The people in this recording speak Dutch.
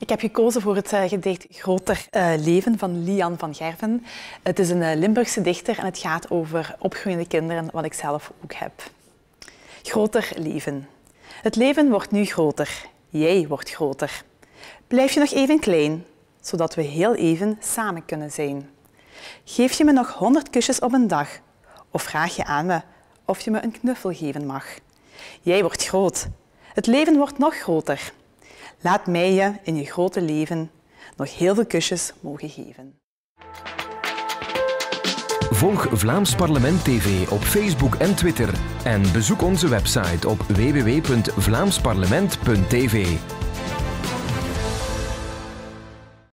Ik heb gekozen voor het gedicht Groter leven van Lian van Gerven. Het is een Limburgse dichter en het gaat over opgroeiende kinderen, wat ik zelf ook heb. Groter leven. Het leven wordt nu groter. Jij wordt groter. Blijf je nog even klein, zodat we heel even samen kunnen zijn. Geef je me nog 100 kusjes op een dag? Of vraag je aan me of je me een knuffel geven mag? Jij wordt groot. Het leven wordt nog groter. Laat mij je in je grote leven nog heel veel kusjes mogen geven. Volg Vlaams Parlement TV op Facebook en Twitter en bezoek onze website op www.vlaamsparlement.tv.